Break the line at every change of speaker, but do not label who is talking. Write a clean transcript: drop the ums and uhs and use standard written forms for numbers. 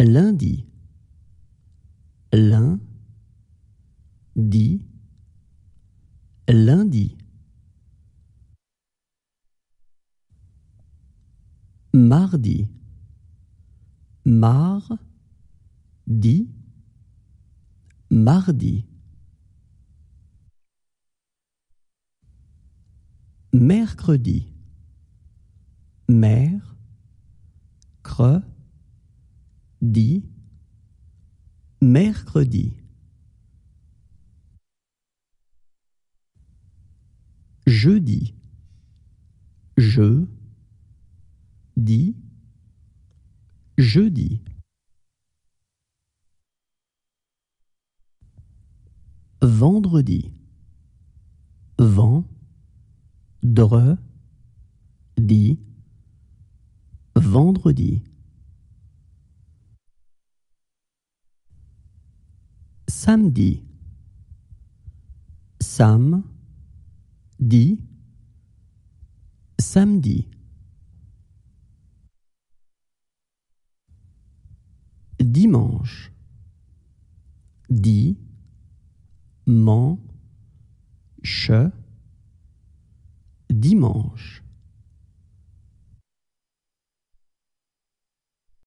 lundi, lundi, lundi. Mardi, mardi, mardi. Mercredi, mercredi, mercredi. Jeudi, jeudi, jeudi. Vendredi, vendredi, vendredi. Samedi, samedi, samedi. Dimanche, dimanche, dimanche.